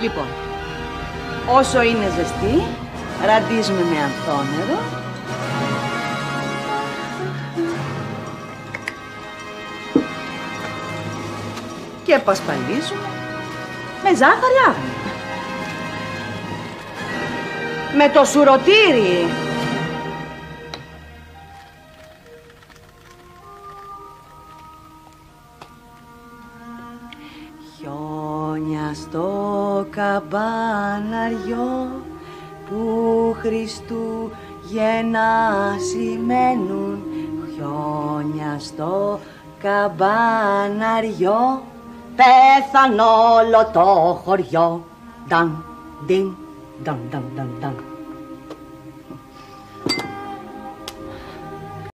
Λοιπόν, όσο είναι ζεστή, ραντίζουμε με ανθόνερο. Και πασπαλίζουμε με ζάχαρη άγνη. Με το σουρωτήρι. Χιόνια στο καμπάναριο που Χριστούγεννα σημαίνουν. Χιόνια στο καμπάναριο πέθαν όλο το χωριό. Νταν, ντιν, νταν, νταν, νταν, νταν.